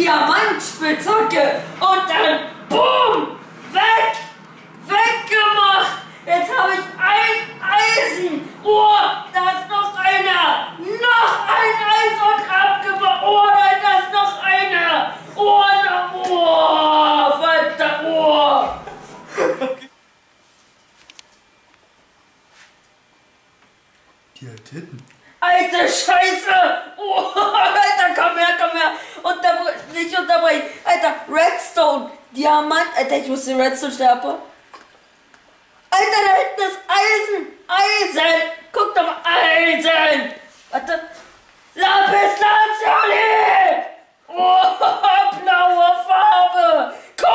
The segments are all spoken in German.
Diamantspitzhacke und dann BOOM! Weggemacht! Jetzt habe ich ein Eisen! Oh, da ist noch einer! Noch ein Eisen und abgebaut! Oh nein, da ist noch einer! Oh, verdammt! Oh! Die hat Titten. Alte Scheiße! Oh, Alter, komm her! Nicht unterbrechen! Alter, Redstone! Diamant! Alter, ich muss den Redstone-Stapel. Alter, da hinten ist Eisen! Guck doch mal, Eisen! Warte. Lapis Lazuli! Oh, blaue Farbe!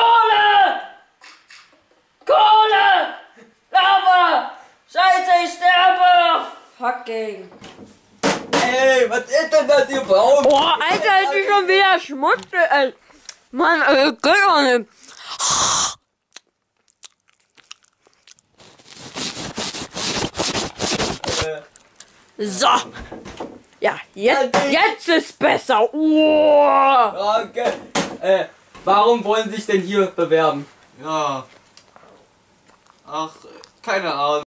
Kohle! Lava! Scheiße, ich sterbe! Fucking. Ey, was ist denn das hier, Frau? Boah, Alter, ist die schon wieder Schmutz, ey. Mann, geht doch nicht. So. Ja, jetzt ist besser. Oh. Okay. Warum wollen Sie sich denn hier bewerben? Ja. Ach, keine Ahnung.